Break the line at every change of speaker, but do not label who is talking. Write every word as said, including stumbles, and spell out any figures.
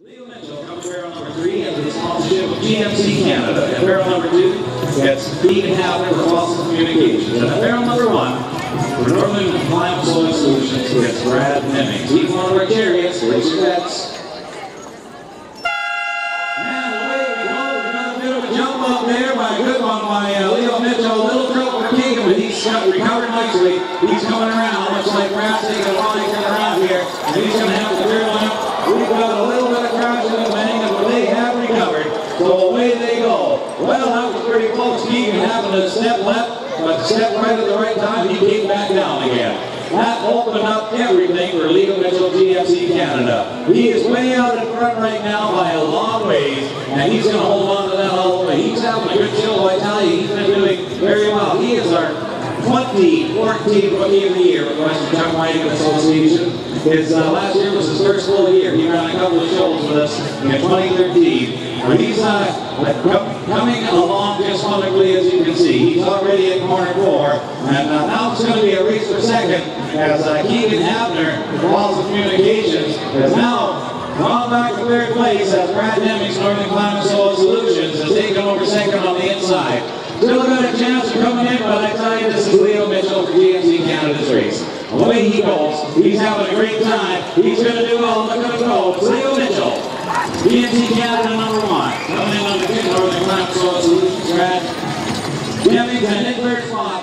Leo Mitchell comes barrel number three under the sponsorship of G M C Canada. And barrel number two gets Keegan Hafner for Boston Communications. And at barrel number one for Northern Climate Soil Solutions gets Brad Hemmings. Each one of our chariots, race your bets. And away we go. We got a bit of a jump up there by a good one by uh, Leo Mitchell. A little trouble for Keegan, but he's got recovered nicely. He's coming around, much like Brad's taking a long turn around here. And he's going to have to turn one up. We've got a little bit of crash in the bank, but they have recovered. So away they go. Well, that was pretty close. Keegan happened to step left, but step right at the right time. He came back down again. That opened up everything for Leo Mitchell, G M C Canada. He is way out in front right now by a long ways, and he's going to hold on to that all the way. He's having a good show, I tell you. He's been doing very well. He is our twenty fourteen Rookie of the Year with the Western Chuck Riding Association. His uh, last year was his first full year. He ran a couple of shows with us in twenty thirteen. But he's uh, coming along just wonderfully, as you can see. He's already in corner four, and uh, now it's going to be a race for second as uh, Keegan Hafner, Boston Communications, has now gone back to third place as Brad Hemmings, Northern Climate Soil Solutions, has taken over second on the inside. Still got a chance of coming in, but I tell you, this is Leo Mitchell for G M C Canada's race. Away he goes. He's having a great time. He's going to do well. Look at him go. It's Leo Mitchell. G M C Canada number one. Coming in number two, Northern Climate Soil Solutions. Brad Hemmings and in third spot.